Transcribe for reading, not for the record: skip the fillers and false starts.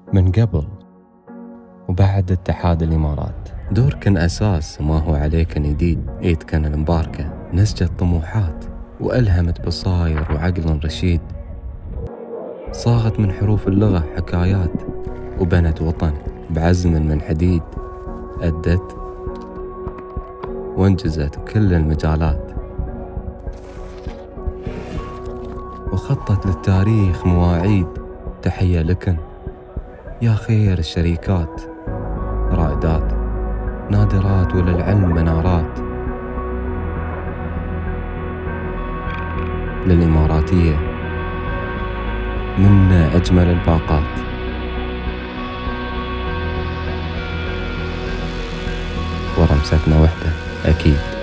من قبل وبعد اتحاد الإمارات دور كان أساس ما هو عليه كان جديد. إيد كان المباركة نسجت طموحات وألهمت بصاير وعقل رشيد، صاغت من حروف اللغة حكايات وبنت وطن بعزم من حديد، أدت وانجزت كل المجالات وخطت للتاريخ مواعيد. تحية لكن يا خير الشريكات، رائدات نادرات وللعلم منارات، للإماراتية منا أجمل الباقات. ورمستنا وحدة أكيد.